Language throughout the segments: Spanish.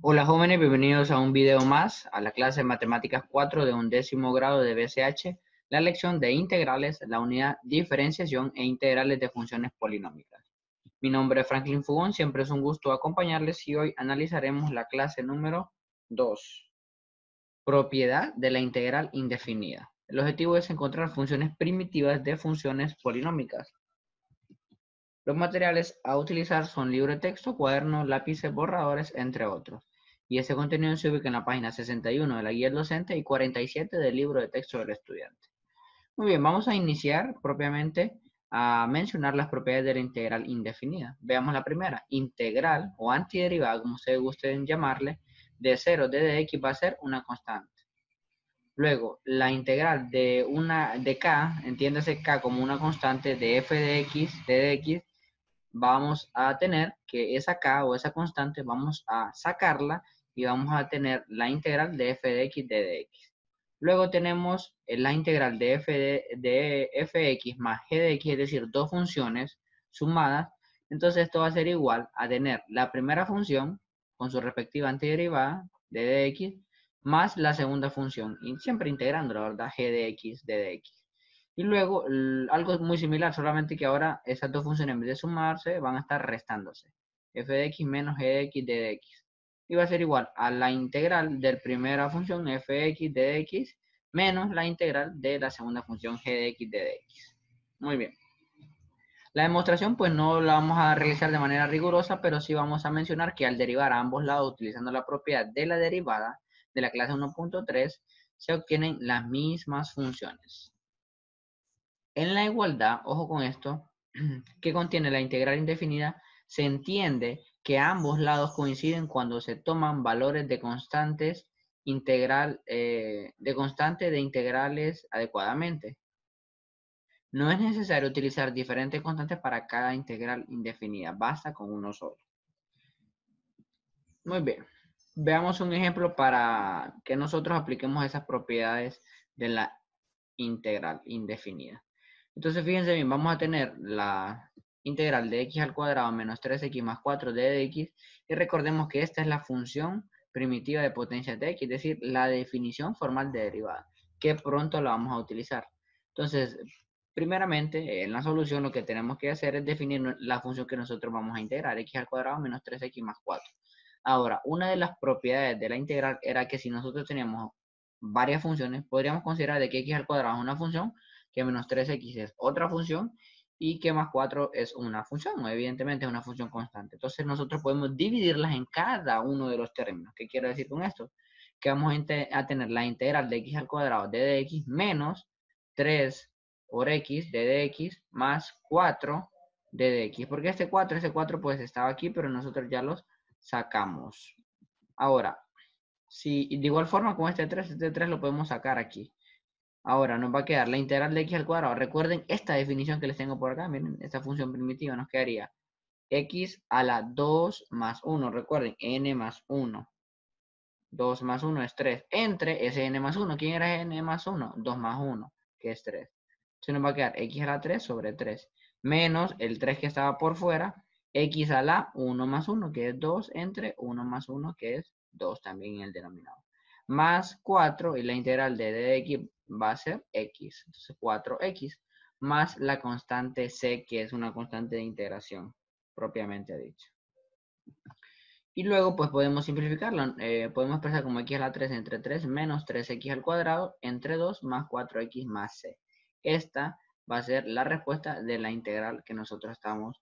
Hola jóvenes, bienvenidos a un video más a la clase de Matemáticas 4 de 11º grado de BCH, la lección de integrales, la unidad diferenciación e integrales de funciones polinómicas. Mi nombre es Franklin Fugón, siempre es un gusto acompañarles y hoy analizaremos la clase número 2, propiedad de la integral indefinida. El objetivo es encontrar funciones primitivas de funciones polinómicas. Los materiales a utilizar son libro de texto, cuadernos, lápices, borradores, entre otros. Y ese contenido se ubica en la página 61 de la guía del docente y 47 del libro de texto del estudiante. Muy bien, vamos a iniciar propiamente a mencionar las propiedades de la integral indefinida. Veamos la primera, integral o antiderivada, como ustedes gusten llamarle, de 0 de dx va a ser una constante. Luego, la integral de k, entiéndase k como una constante de f de dx, vamos a tener que esa k o esa constante vamos a sacarla y vamos a tener la integral de f de x de dx. Luego tenemos la integral de fx más g de x, es decir, dos funciones sumadas. Entonces esto va a ser igual a tener la primera función con su respectiva antiderivada de dx más la segunda función, y siempre integrando, la verdad, g de x de dx. Y luego algo muy similar, solamente que ahora esas dos funciones en vez de sumarse van a estar restándose. F de x menos g de x de dx. Y va a ser igual a la integral de la primera función f de x de dx menos la integral de la segunda función g de x de dx. Muy bien. La demostración pues no la vamos a realizar de manera rigurosa, pero sí vamos a mencionar que al derivar a ambos lados utilizando la propiedad de la derivada de la clase 1.3 se obtienen las mismas funciones. En la igualdad, ojo con esto, que contiene la integral indefinida, se entiende que ambos lados coinciden cuando se toman valores de constantes de integrales adecuadamente. No es necesario utilizar diferentes constantes para cada integral indefinida, basta con uno solo. Muy bien, veamos un ejemplo para que nosotros apliquemos esas propiedades de la integral indefinida. Entonces, fíjense bien, vamos a tener la integral de x al cuadrado menos 3x más 4 de dx, y recordemos que esta es la función primitiva de potencia de x, es decir, la definición formal de derivada, que pronto la vamos a utilizar. Entonces, primeramente, en la solución lo que tenemos que hacer es definir la función que nosotros vamos a integrar, x al cuadrado menos 3x más 4. Ahora, una de las propiedades de la integral era que si nosotros teníamos varias funciones, podríamos considerar de que x al cuadrado es una función, que menos 3x es otra función y que más 4 es una función, evidentemente es una función constante. Entonces nosotros podemos dividirlas en cada uno de los términos. ¿Qué quiero decir con esto? Que vamos a tener la integral de x al cuadrado de dx menos 3 por x de dx más 4 de dx. Porque ese 4 pues estaba aquí, pero nosotros ya los sacamos. Ahora, si de igual forma con este 3 lo podemos sacar aquí. Ahora nos va a quedar la integral de x al cuadrado. Recuerden esta definición que les tengo por acá. Miren, esta función primitiva nos quedaría x a la 2 más 1. Recuerden, n más 1. 2 más 1 es 3. Entre ese n más 1. ¿Quién era n más 1? 2 más 1, que es 3. Entonces nos va a quedar x a la 3 sobre 3. Menos el 3 que estaba por fuera. X a la 1 más 1, que es 2, entre 1 más 1, que es 2 también en el denominador. Más 4, y la integral de dx va a ser x. Entonces 4x. Más la constante c, que es una constante de integración, propiamente dicho. Y luego pues podemos simplificarlo. Podemos expresar como x a la 3 entre 3 menos 3x al cuadrado entre 2 más 4x más c. Esta va a ser la respuesta de la integral que nosotros estamos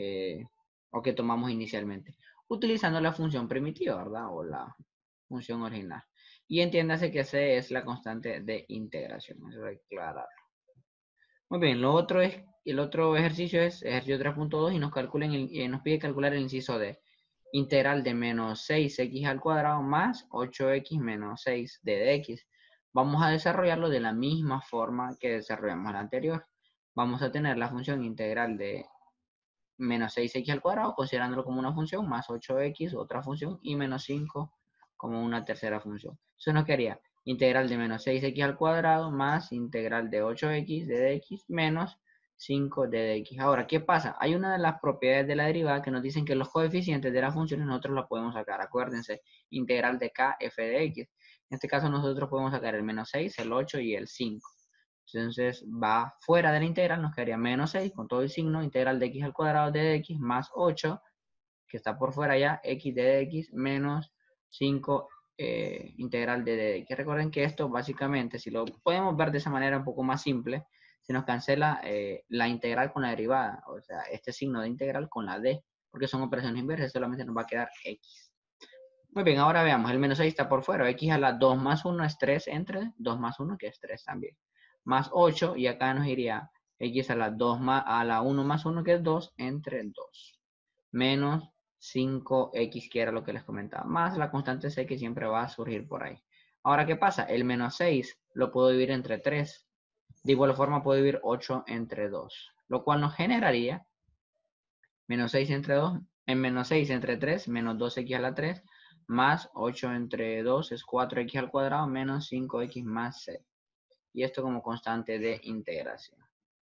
o que tomamos inicialmente, utilizando la función primitiva, ¿verdad? O la función original. Y entiéndase que c es la constante de integración. Eso hay que aclararlo. Muy bien, el otro ejercicio es ejercicio 3.2 y nos pide calcular el inciso D. Integral de menos 6x al cuadrado más 8x menos 6 de dx. Vamos a desarrollarlo de la misma forma que desarrollamos la anterior. Vamos a tener la función integral de menos 6x al cuadrado, considerándolo como una función, más 8x, otra función, y menos 5 como una tercera función. Eso nos quedaría integral de menos 6x al cuadrado más integral de 8x de dx menos 5 d de x. Ahora, ¿qué pasa? Hay una de las propiedades de la derivada que nos dicen que los coeficientes de las funciones nosotros los podemos sacar. Acuérdense, integral de k f de x. En este caso nosotros podemos sacar el menos 6, el 8 y el 5. Entonces va fuera de la integral, nos quedaría menos 6 con todo el signo, integral de x al cuadrado de x más 8, que está por fuera ya, x de x menos 5 integral de d de x. Recuerden que esto básicamente, si lo podemos ver de esa manera un poco más simple, se nos cancela la integral con la derivada, o sea, este signo de integral con la d, porque son operaciones inversas, solamente nos va a quedar x. Muy bien, ahora veamos, el menos 6 está por fuera, x a la 2 más 1 es 3 entre 2 más 1, que es 3 también, más 8, y acá nos iría x a la 2 más, a la 1 más 1, que es 2, entre 2, menos 5x, que era lo que les comentaba, más la constante c que siempre va a surgir por ahí. Ahora, ¿qué pasa? El menos 6 lo puedo dividir entre 3, de igual forma puedo dividir 8 entre 2, lo cual nos generaría menos 6 entre 2, en menos 6 entre 3, menos 2x a la 3, más 8 entre 2 es 4x al cuadrado, menos 5x más c. Y esto como constante de integración.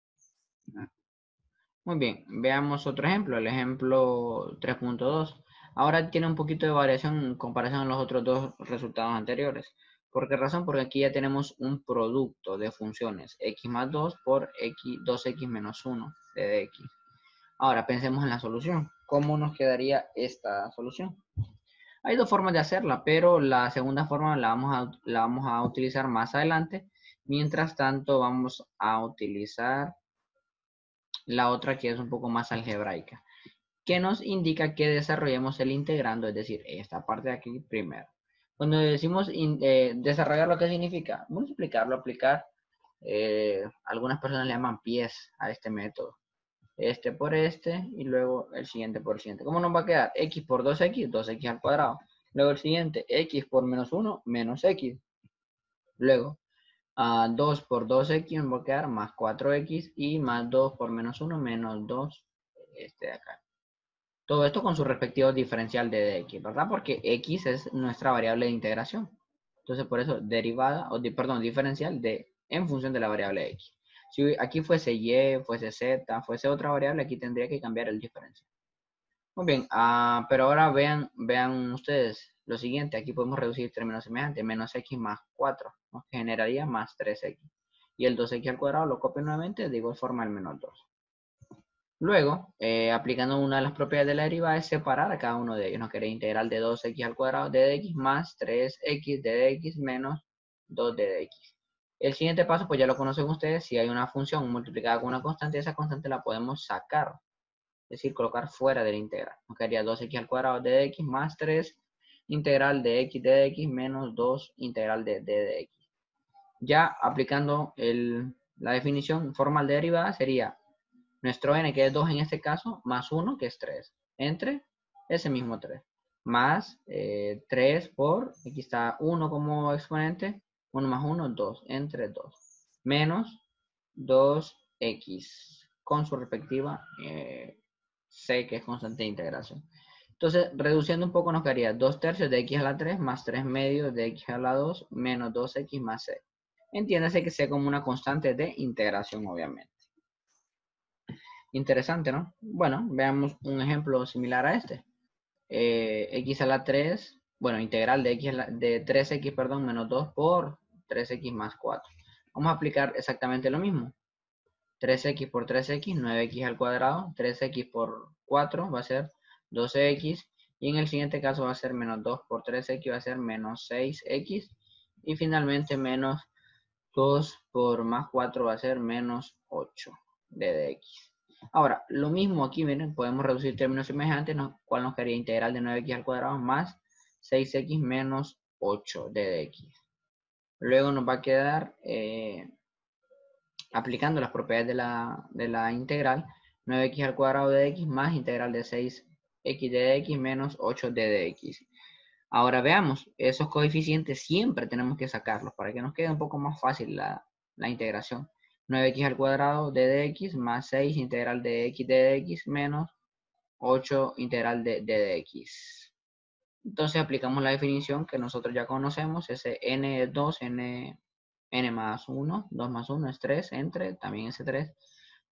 Muy bien, veamos otro ejemplo, el ejemplo 3.2. Ahora tiene un poquito de variación en comparación a los otros dos resultados anteriores. ¿Por qué razón? Porque aquí ya tenemos un producto de funciones x más 2 por x, 2x menos 1 de x. Ahora pensemos en la solución. ¿Cómo nos quedaría esta solución? Hay dos formas de hacerla, pero la segunda forma la vamos a utilizar más adelante. Mientras tanto, vamos a utilizar la otra, que es un poco más algebraica, que nos indica que desarrollemos el integrando, es decir, esta parte de aquí primero. Cuando decimos desarrollar, ¿lo que significa? Multiplicarlo, aplicar. Algunas personas le llaman pies a este método. Este por este y luego el siguiente por el siguiente. ¿Cómo nos va a quedar? X por 2x, 2x al cuadrado. Luego el siguiente, x por menos 1, menos x. Luego, 2 por 2x nos va a quedar más 4x y más 2 por menos 1, menos 2, este de acá. Todo esto con su respectivo diferencial de dx, ¿verdad? Porque x es nuestra variable de integración. Entonces, por eso, derivada, perdón, diferencial de en función de la variable x. Si aquí fuese y, fuese z, fuese otra variable, aquí tendría que cambiar el diferencial. Muy bien, pero ahora vean ustedes lo siguiente. Aquí podemos reducir términos semejantes. Menos x más 4 nos generaría más 3x. Y el 2x al cuadrado lo copio nuevamente, de igual forma el menos 2. Luego, aplicando una de las propiedades de la derivada, es separar a cada uno de ellos. Nos queda integral de 2x al cuadrado de dx más 3x de dx menos 2 de dx. El siguiente paso, pues ya lo conocen ustedes. Si hay una función multiplicada con una constante, esa constante la podemos sacar. Es decir, colocar fuera de la integral. Nos quedaría 2x al cuadrado de dx más 3 integral de x de dx menos 2 integral de d de x. Ya aplicando la definición formal de derivada sería nuestro n, que es 2 en este caso, más 1, que es 3, entre ese mismo 3, más 3 por, aquí está 1 como exponente, 1 más 1, 2, entre 2, menos 2x, con su respectiva c, que es constante de integración. Entonces, reduciendo un poco nos quedaría 2 tercios de x a la 3 más 3 medios de x a la 2 menos 2x más c. Entiéndase que sea como una constante de integración, obviamente. Interesante, ¿no? Bueno, veamos un ejemplo similar a este. X a la 3, bueno, integral de, de 3x, perdón, menos 2 por 3x más 4. Vamos a aplicar exactamente lo mismo. 3x por 3x, 9x al cuadrado. 3x por 4 va a ser 12x. Y en el siguiente caso va a ser menos 2 por 3x, va a ser menos 6x. Y finalmente menos 2 por más 4 va a ser menos 8 de dx. Ahora, lo mismo aquí, miren, podemos reducir términos semejantes, cual nos quedaría integral de 9x al cuadrado más 6x menos 8 de dx. Luego nos va a quedar, aplicando las propiedades de la integral, 9x al cuadrado de x más integral de 6x de dx menos 8 de dx. Ahora veamos, esos coeficientes siempre tenemos que sacarlos para que nos quede un poco más fácil la integración. 9x al cuadrado de dx más 6 integral de x de dx menos 8 integral de dx. Entonces aplicamos la definición que nosotros ya conocemos, ese n es 2, n más 1, 2 más 1 es 3, entre también ese 3,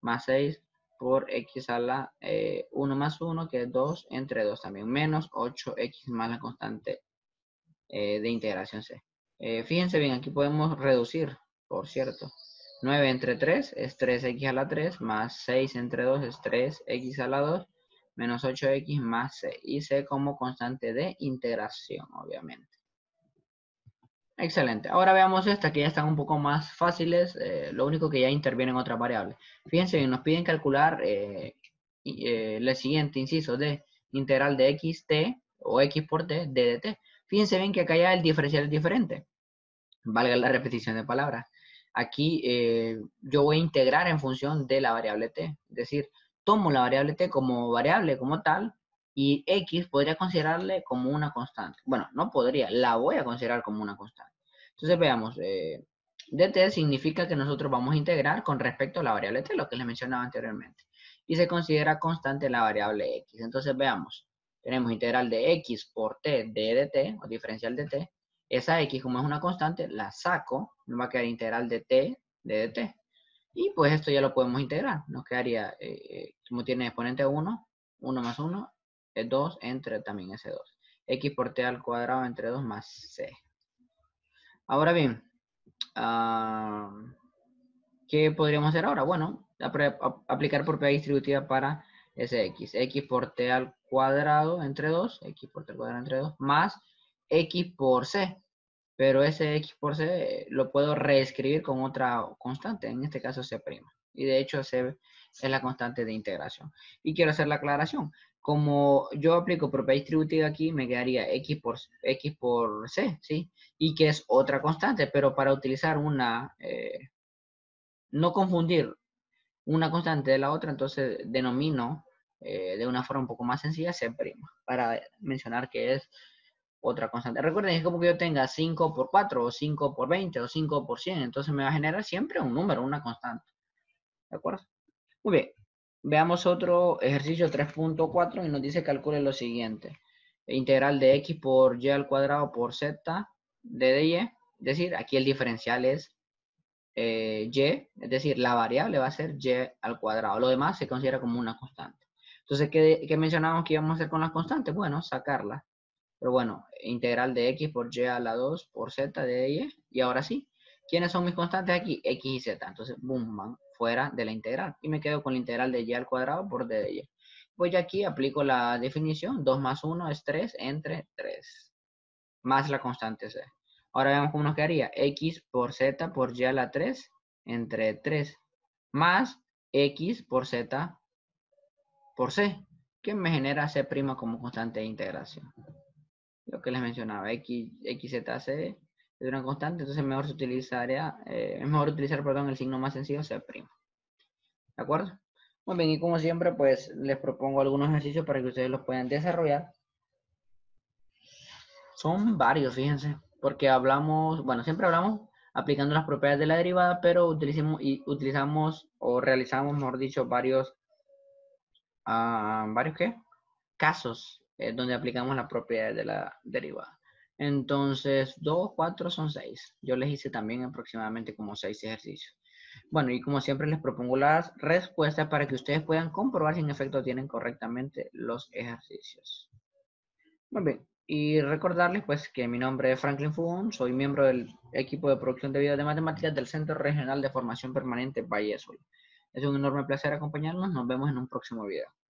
más 6 por x a la 1 más 1, que es 2 entre 2 también, menos 8x más la constante de integración c. Fíjense bien, aquí podemos reducir, por cierto. 9 entre 3 es 3x a la 3, más 6 entre 2 es 3x a la 2, menos 8x más c. Y c como constante de integración, obviamente. Excelente. Ahora veamos esta, que ya están un poco más fáciles. Lo único que ya intervienen otras variables. Fíjense bien, nos piden calcular el siguiente inciso de integral de xt o x por t de dt. Fíjense bien que acá ya el diferencial es diferente. Valga la repetición de palabras. Aquí yo voy a integrar en función de la variable t. Es decir, tomo la variable t como variable como tal y x podría considerarle como una constante. Bueno, no podría, la voy a considerar como una constante. Entonces veamos, dt significa que nosotros vamos a integrar con respecto a la variable t, lo que les mencionaba anteriormente. Y se considera constante la variable x. Entonces veamos, tenemos integral de x por t de dt, o diferencial de t. Esa x, como es una constante, la saco, me va a quedar integral de t de dt. Y pues esto ya lo podemos integrar. Nos quedaría, como tiene exponente 1, 1 más 1 es 2 entre también ese 2. X por t al cuadrado entre 2 más c. Ahora bien, ¿qué podríamos hacer ahora? Bueno, aplicar propiedad distributiva para ese x. X por t al cuadrado entre 2, x por t al cuadrado entre 2, más x por c. Pero ese x por c lo puedo reescribir con otra constante, en este caso c'. Y de hecho c es la constante de integración. Y quiero hacer la aclaración. Como yo aplico propiedad distributiva aquí, me quedaría x por c, ¿sí? Y que es otra constante, pero para utilizar una, no confundir una constante de la otra, entonces denomino de una forma un poco más sencilla c', para mencionar que es otra constante. Recuerden, es como que yo tenga 5 por 4, o 5 por 20, o 5 por 100, entonces me va a generar siempre un número, una constante. ¿De acuerdo? Muy bien. Veamos otro ejercicio 3.4 y nos dice calcule lo siguiente. Integral de x por y al cuadrado por z de dy. Es decir, aquí el diferencial es y, es decir, la variable va a ser y al cuadrado. Lo demás se considera como una constante. Entonces, ¿qué mencionábamos que íbamos a hacer con las constantes? Bueno, sacarlas. Pero bueno, integral de x por y a la 2 por z de y. Y ahora sí, ¿quiénes son mis constantes aquí? X y z. Entonces, boom, van fuera de la integral. Y me quedo con la integral de y al cuadrado por d de y. Pues ya aquí aplico la definición. 2 más 1 es 3 entre 3. Más la constante c. Ahora veamos cómo nos quedaría. X por z por y a la 3 entre 3. Más x por z por c. Que me genera c' como constante de integración. Lo que les mencionaba, xz es una constante, entonces mejor se utilizaría, es mejor utilizar, perdón, el signo más sencillo, c'. ¿De acuerdo? Muy bien, y como siempre, pues les propongo algunos ejercicios para que ustedes los puedan desarrollar. Son varios, fíjense, porque hablamos, bueno, siempre hablamos aplicando las propiedades de la derivada, pero utilizamos o realizamos, mejor dicho, varios ¿qué? Casos donde aplicamos las propiedades de la derivada. Entonces, 2, 4 son 6. Yo les hice también aproximadamente como 6 ejercicios. Bueno, y como siempre les propongo las respuestas para que ustedes puedan comprobar si en efecto tienen correctamente los ejercicios. Muy bien. Y recordarles pues que mi nombre es Franklin Fugón, soy miembro del equipo de producción de videos de matemáticas del Centro Regional de Formación Permanente Valle Azul. Es un enorme placer acompañarnos. Nos vemos en un próximo video.